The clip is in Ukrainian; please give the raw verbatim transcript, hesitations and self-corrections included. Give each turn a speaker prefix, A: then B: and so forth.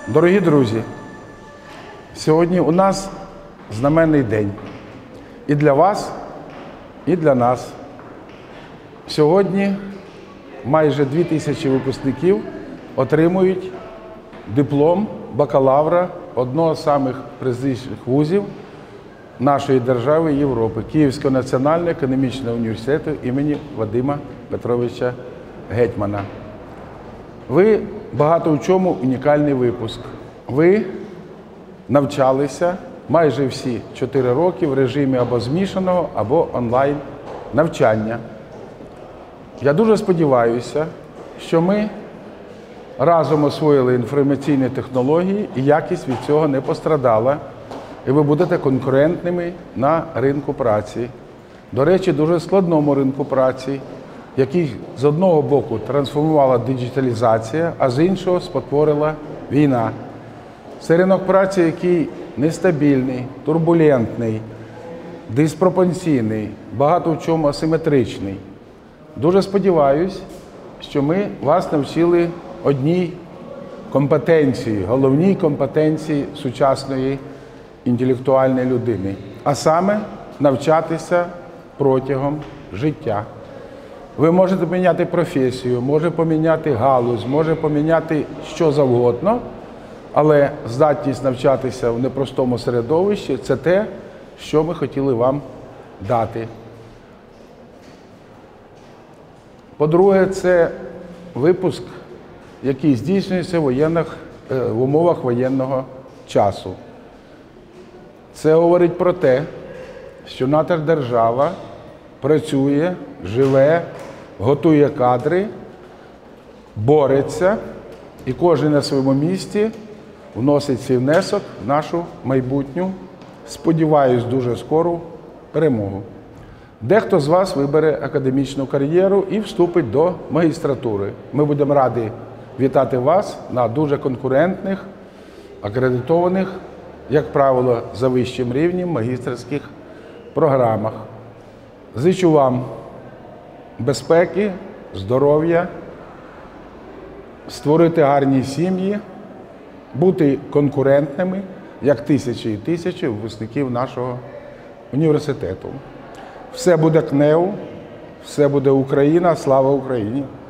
A: Дорогі друзі, сьогодні у нас знаменний день. І для вас, і для нас. Сьогодні майже дві тисячі випускників отримують диплом бакалавра одного з самих престижних вузів нашої держави і Європи – Київського національного економічного університету імені Вадима Петровича Гетьмана. Ви багато в чому унікальний випуск. Ви навчалися майже всі чотири роки в режимі або змішаного, або онлайн навчання. Я дуже сподіваюся, що ми разом освоїли інформаційні технології і якість від цього не пострадала, і ви будете конкурентними на ринку праці. До речі, дуже складному ринку праці, який з одного боку трансформувала диджиталізація, а з іншого спотворила війна. Це ринок праці, який нестабільний, турбулентний, диспропорційний, багато в чому асиметричний. Дуже сподіваюсь, що ми вас навчили одній компетенції, головній компетенції сучасної інтелектуальної людини, а саме навчатися протягом життя. Ви можете поміняти професію, може поміняти галузь, може поміняти що завгодно, але здатність навчатися в непростому середовищі – це те, що ми хотіли вам дати. По-друге, це випуск, який здійснюється в, воєнних, в умовах воєнного часу. Це говорить про те, що наша держава працює, живе, готує кадри, бореться, і кожен на своєму місці вносить свій внесок в нашу майбутню, сподіваюсь, дуже скору перемогу. Дехто з вас вибере академічну кар'єру і вступить до магістратури. Ми будемо раді вітати вас на дуже конкурентних, акредитованих, як правило, за вищим рівнем магістерських програмах. Зичу вам безпеки, здоров'я, створити гарні сім'ї, бути конкурентними, як тисячі і тисячі випускників нашого університету. Все буде КНЕУ, все буде Україна, слава Україні!